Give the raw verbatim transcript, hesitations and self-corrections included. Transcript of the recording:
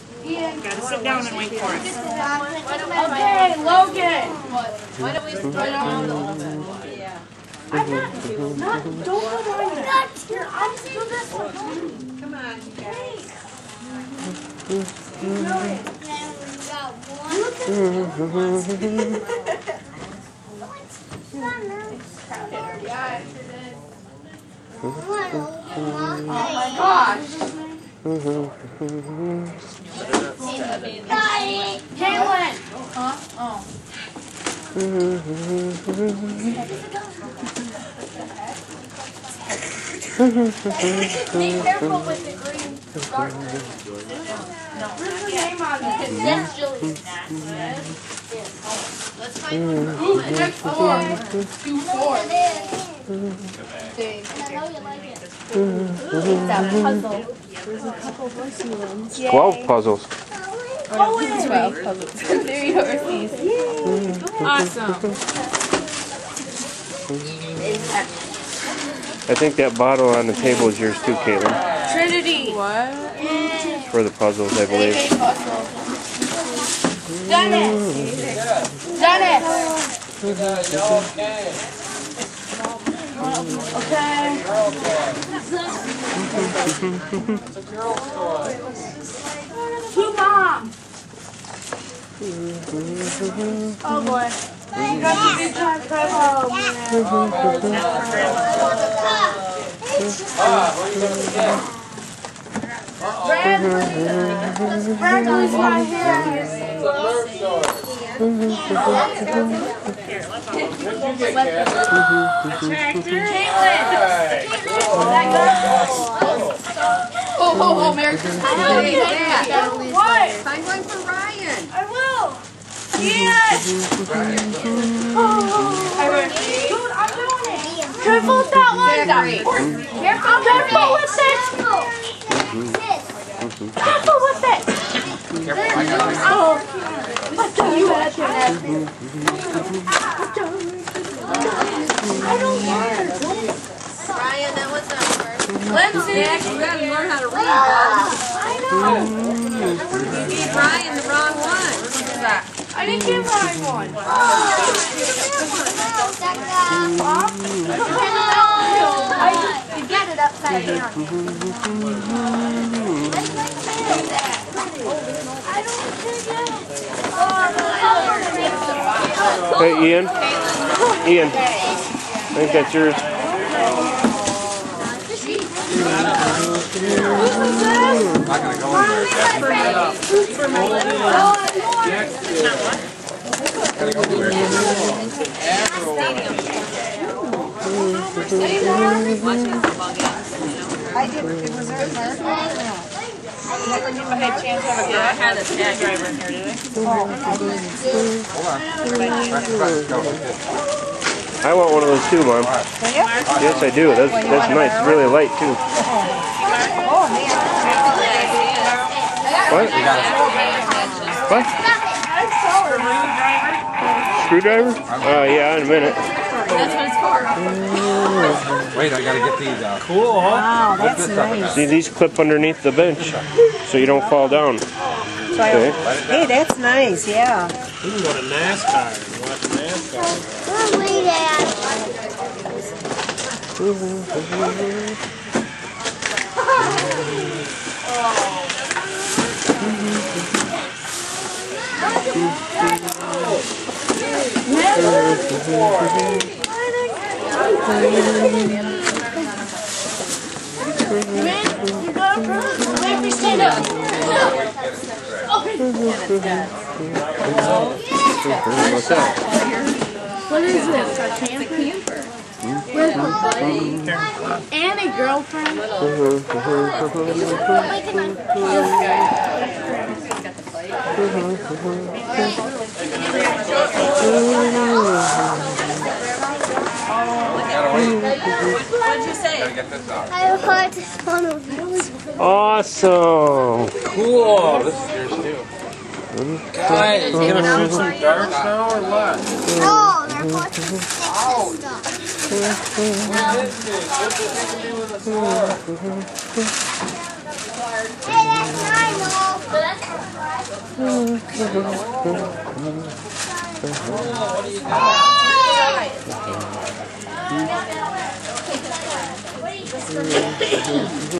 Gotta sit down and wait for it. Okay, Logan. Why don't we spread it out a little bit? Yeah. I'm not, not, don't go down there. Here, I'll do this one. Come on, you guys. Oh my gosh. Caitlin! Huh? Oh. Be careful with the green scarf. No. Where's the name on it? That's Julie's. Let's find one. Ooh, next four. Two four. There's a couple horsey ones. Twelve puzzles. Oh, twelve puzzles. Three horsies. Awesome. I think that bottle on the table is yours too, Caitlin. Trinity. What? For the puzzles, I believe. Dennis. Dennis. Okay. It's a girl toy. Two moms. Oh boy. You got to be trying to come home. Ah, what are you going to get? Bradley's not here. It's a Nerf toy. What did you get, Caitlin. Oh, oh, oh, Merry Christmas. What? Find one for Ryan. I will. Yes. Dude, I'm doing it. Careful with that one. Careful, careful with it. Careful with it. Oh, what do you have to ask me? I don't care. Ryan, that was not first. Lindsay. You gotta learn how to read. I know. You gave Ryan the wrong one. I didn't give Ryan one. You get it upside down. Hey, Ian. Ian. I think that's yours. I'm not going to go in there. Gotta go where? I did. It was there. Never give a head chance of a girl. I had a tag driver in here today. Hold on. Press, press, go. I want one of those too, Mom. Yes, I do. That's that's nice. It's really light too. What? What? Screwdriver? Oh yeah, in a minute. That's what it's for. Wait, I gotta get these out. Wow, that's nice. See, these clip underneath the bench, so you don't fall down. Okay. Hey, that's nice. Yeah. We can go to NASCAR and watch NASCAR. Make me stand up. What's that? What is this? A camper? Where's my buddy? And a girlfriend? What'd you say? Gotta get this out. I heard this one of these. Awesome. Cool. This is yours too. Guys, you gonna shoot some darts now or what? No, they're for the sticks and stuff. What is this? What's this got to do with a sword? Hey, that's mine, though. What do you got?